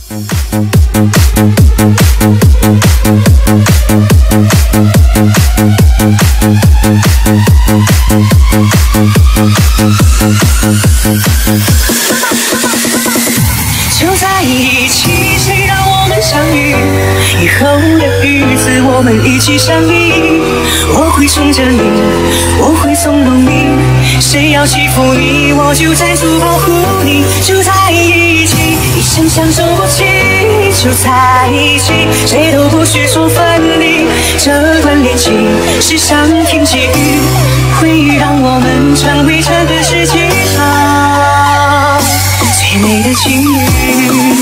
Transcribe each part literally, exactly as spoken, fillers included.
就在一起，谁让我们相遇？以后的日子，我们一起相依。我会宠着你，我会纵容你。谁要欺负你，我就站出保护你。就在一起，一生相守不弃。就在一起，谁都不许说分离。这段恋情是上天给予，会让我们成为这个世界上最美的情侣。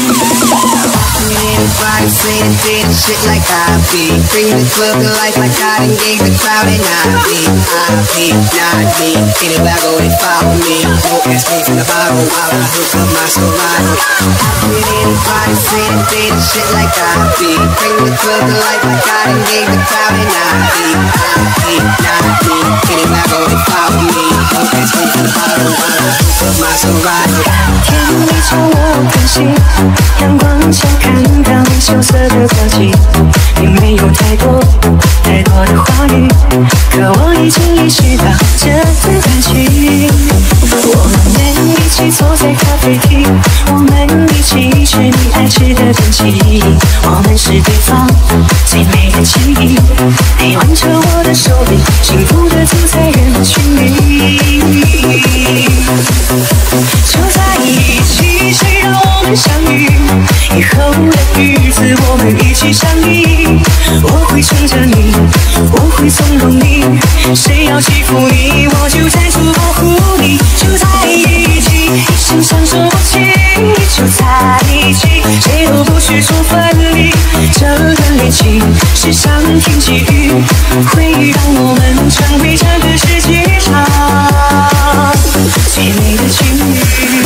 Everybody saying did shit like I be. Bring the club to life like I done gave the crowd an I be. I be, not me. Anywhere I go, they follow me. No ass me from the bottle while I hook up my Serato. Everybody saying did shit like I be. Bring the club to life like I done gave the crowd an I be. I be, not me. Anywhere I go, they follow me. No ass me from the bottle while I hook up my Serato. 天里从我看星，阳光下看到你羞涩的表情，并没有太多太多的话语，可我已经意识到这份感情。我们一起坐在咖啡厅，我们一起吃你爱吃的东西，我们是对方最美的记忆。你挽着我的手臂，幸福的走在人群里。就在一起，谁让我们相遇？以后的日子，我们一起相依。我会宠着你，我会纵容你。谁要欺负你，我就站出保护你。就在一起，一生相守不弃。就在一起，谁都不许说分离。这段恋情是上天给予，会让我们成为这个世界上最美的情侣。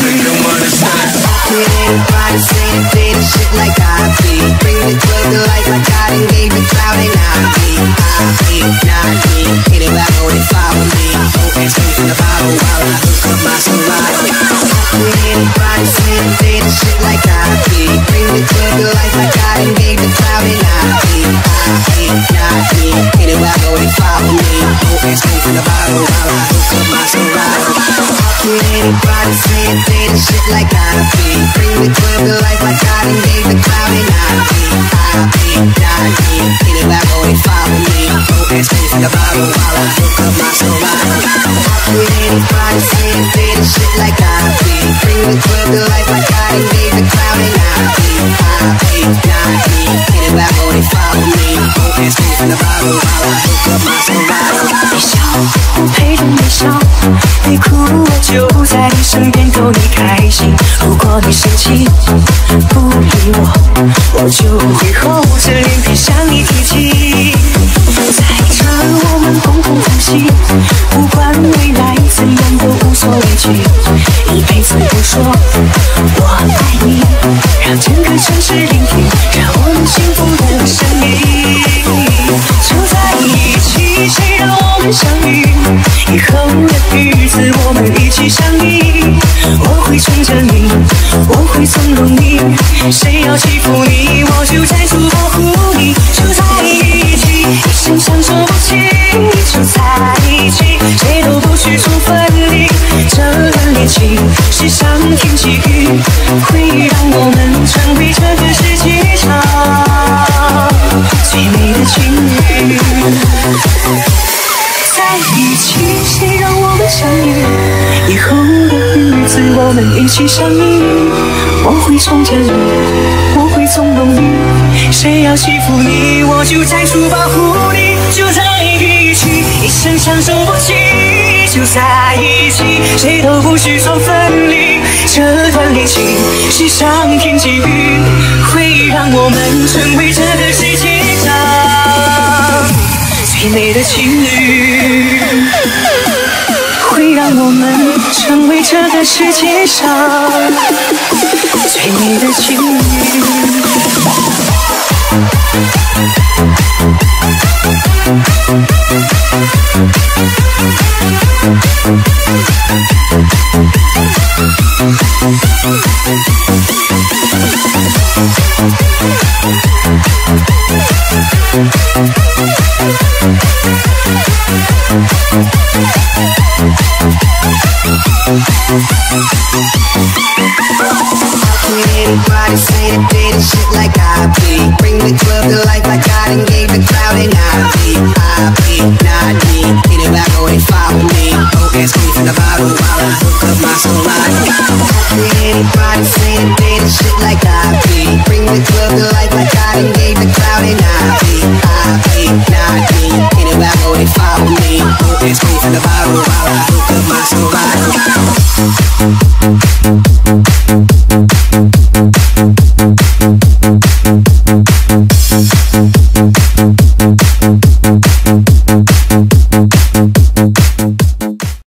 Everybody saying did shit like I be. Bring the club to life like I done gave the crowd an I be. I be, not me. Anywhere I go, they follow me. No ass me from the bottle while I hook up my Serato. Everybody saying did shit like I be. Bring the club to life like I done gave the crowd an I be. I be, not me. Anywhere I go, they follow me. No ass me from the bottle while I hook up my Serato. Everybody saying did shit like I be. Bring the club to life like I done gave the crowd an I be. I be, not me. Anywhere I go, they follow me. No ass me from the bottle while I hook up my Serato. Everybody saying did shit like I be. Bring the club to life like I done gave the crowd an I be. I be, not me. Anywhere I go, they follow me. No ass me from the bottle while I hook up my Serato. 你笑，我陪着你笑，你哭我就在你身边逗你开心。如果你生气不理我，我就会厚着脸皮向你提起。在这我们共同呼吸，不管未来怎样都无所畏惧，一辈子不说我爱你，让整个城市聆听，让我们幸福的声音。就在一起，谁让我们相遇？以后的日子，我们一起相依。我会宠着你，我会纵容你。谁要欺负你，我就站出保护你。就在一起，一生相守不弃。就在一起，谁都不许说分离。这段恋情是上天给予，会让我们成为这个世界上最美的情侣。在一起，谁让我们相遇？以后的日子，我们一起相依。我会宠着你，我会纵容你。谁要欺负你，我就站出保护你。就在一起，一生相守不弃。就在一起，谁都不许说分离。这段恋情是上天给予，会让我们成为这个世界上最美的情侣，会让我们成为这个世界上最美的情侣。 this shit like I be. Bring the club to life like I done gave the crowd an I P. I P, not me. Hit it back, go and follow me. Don't ask me from the bottle while I hook up my Solani. Anybody say that they this shit like I be. Bring the club to life like I done gave the crowd an I P. I P, not me. Hit it back, go and follow me. Don't ask me from the bottle while I hook up my Solani.